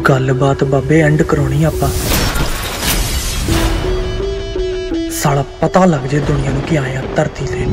गलबात बाबे एंड करानी आपां। साला पता लग जाए दुनिया नूं कि आए आ धरती ते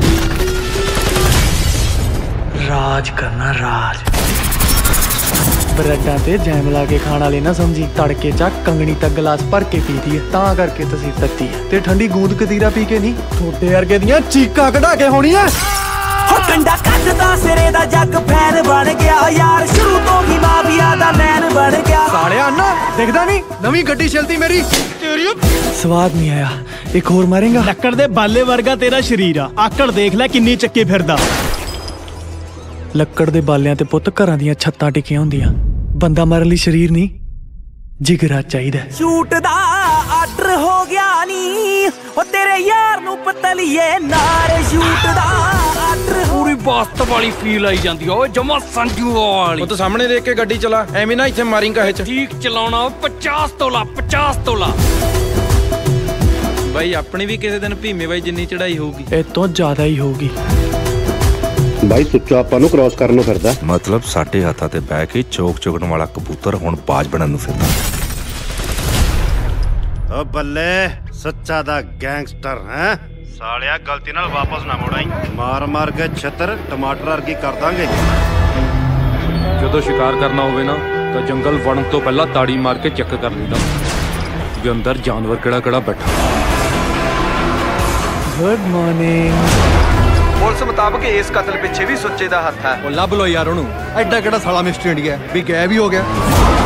राज करना। राज ब्रेडां ते जैम ला के खाण वाले ना समझी, तड़के चा कंगनी तक गिलास भर के पी दी है, तां करके तसीर तत्ती है। ते ठंडी गूंद कतीरा पी के नहीं, थोड़े वर्गे दियां चीकां कढा के होनी है। कंडा कटदा सिरे दा जग फैन बन गया यार, शुरू तो ही माफिया दा मैन बन गया। साढ़े अन्ना दिखदा नहीं नवी गड्डी चलती मेरी तेरी। स्वाद नहीं आया, एक होर मारेगा। लक्कड़ दे बाले वर्गा तेरा शरीर आ, आकड़ देख ले किन्नी चक्के फिरदा। लक्कड़ दे बालियां ते पुत्त घरां दियां छत्तां टिकियां हुंदियां, बंदा मारन लई शरीर नहीं जिगरा चाहिदा। शूट दा आर्डर हो गया नी ओ तेरे यार नू पतलिए नारे। शूट दा आर्डर पूरी बास्त वाली फील आई जांदी ओए, जमा संजू वाली। ਉਹ ਤਾਂ ਸਾਹਮਣੇ ਦੇਖ ਕੇ ਗੱਡੀ ਚਲਾ, ਐਵੇਂ ਨਾ ਇੱਥੇ ਮਾਰਿੰਗ ਕਾਹੇ ਚ। ठीक चलाना 50 ਤੋਲਾ 50 ਤੋਲਾ। ਬਾਈ ਆਪਣੀ ਵੀ ਕਿਸੇ ਦਿਨ ਭੀਮੇ ਬਾਈ ਜਿੰਨੀ ਚੜਾਈ ਹੋਊਗੀ। ਇਹ ਤੋਂ ਜ਼ਿਆਦਾ ਹੀ ਹੋਊਗੀ। ਬਾਈ ਸੁੱਚਾ ਆਪਾਂ ਨੂੰ ਕ੍ਰਾਸ ਕਰਨ ਨੂੰ ਫਿਰਦਾ। ਮਤਲਬ ਸਾਡੇ ਹੱਥਾਂ ਤੇ ਬਹਿ ਕੇ ਚੋਕ ਚੁਗਣ ਵਾਲਾ ਕਬੂਤਰ ਹੁਣ ਬਾਜ ਬਣਨ ਨੂੰ ਫਿਰਦਾ। ਓ ਬੱਲੇ ਸੱਚਾ ਦਾ ਗੈਂਗਸਟਰ ਹੈ ਸਾਲਿਆ, ਗਲਤੀ ਨਾਲ ਵਾਪਸ ਨਾ ਮੁੜਾਈ। ਮਾਰ ਮਾਰ ਕੇ ਛੱਤਰ ਟਮਾਟਰ ਵਰਗੀ ਕਰ ਦਾਂਗੇ। ਜਦੋਂ ਸ਼ਿਕਾਰ ਕਰਨਾ ਹੋਵੇ ਨਾ ਤਾਂ ਜੰਗਲ ਵੜਨ ਤੋਂ ਪਹਿਲਾਂ ਤਾੜੀ ਮਾਰ ਕੇ ਚੈੱਕ ਕਰ ਲਈਦਾ ਵੀ ਅੰਦਰ ਜਾਨਵਰ ਕਿਹੜਾ ਕਿਹੜਾ ਬੈਠਾ। Good morning. पुलिस मुताबिक इस कत्ल पिछे भी सुच्चे दा हत्थ है। लभ लो यार ओनू, एडा केड़ा साला मिस्टर इंडिया भी गायब ही हो गया।